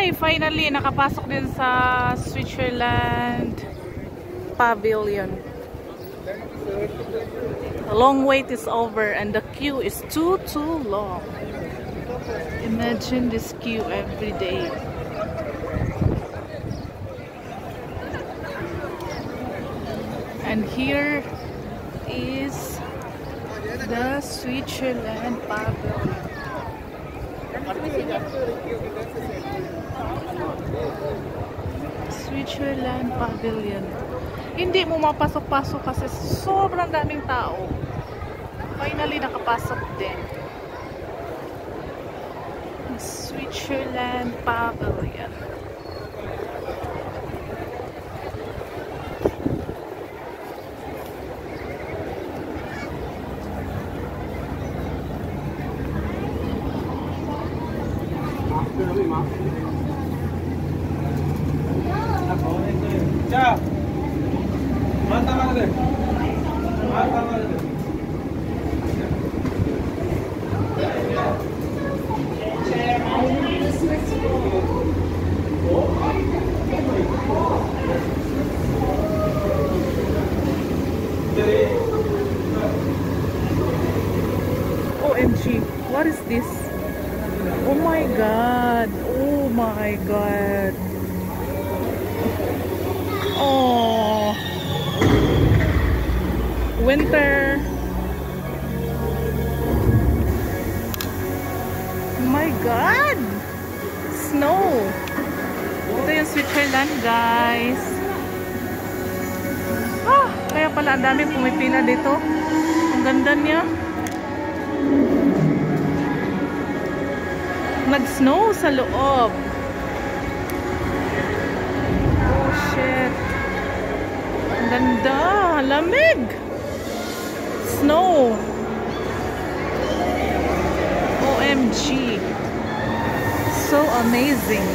Ay, finally, nakapasok din sa Switzerland Pavilion. The long wait is over and the queue is too long. Imagine this queue every day. And here is the Switzerland Pavilion. Switzerland Pavilion. Hindi mo mapasok-pasok kasi sobrang daming tao. Finally, nakapasok din. Switzerland Pavilion. OMG, what is this? Oh my god. Oh my god. Oh. Winter. Oh my god. Snow. Ito yung Switzerland, guys. Ah, kaya pala ang dami pumipila dito. Ang ganda niya. Nag-snow sa loob. Oh shit. Ang ganda. Lamig. Snow. OMG. So amazing.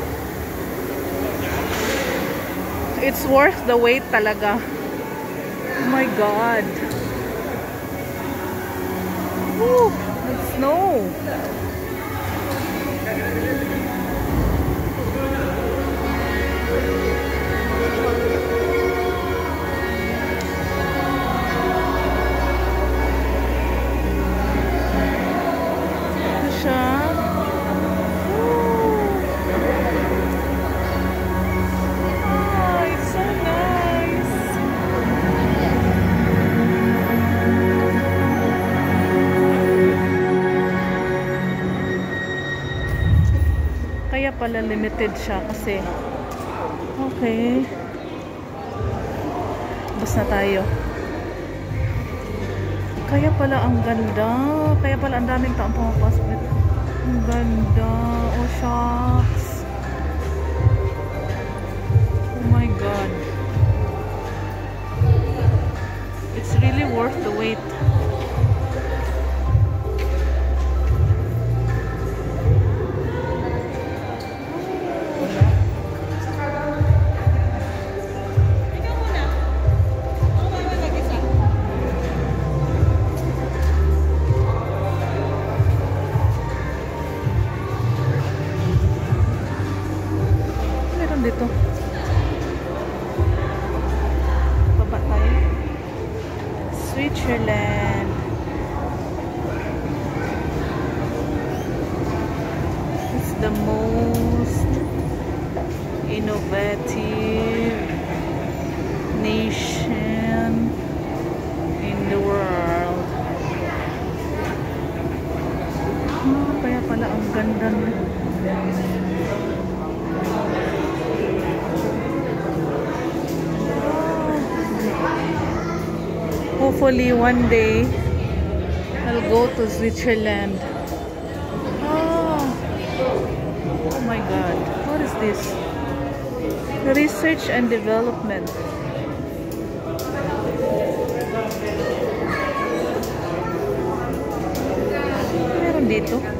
It's worth the wait talaga. Oh my god. Woo, it's snow. Ito siya. Oh, it's so nice. Kaya pala limited siya kasi okay. Bus na tayo. Kaya pala ang ganda. Kaya pala ang daming taong pumapasok nito. Ang ganda. Oh shucks. Oh my god. It's really worth the wait. Dito baba tayo. Switzerland. It's the most innovative nation in the world. Kaya pala ang ganda niya. Hopefully one day I'll go to Switzerland. Oh my god, what is this? Research and development. Meron dito.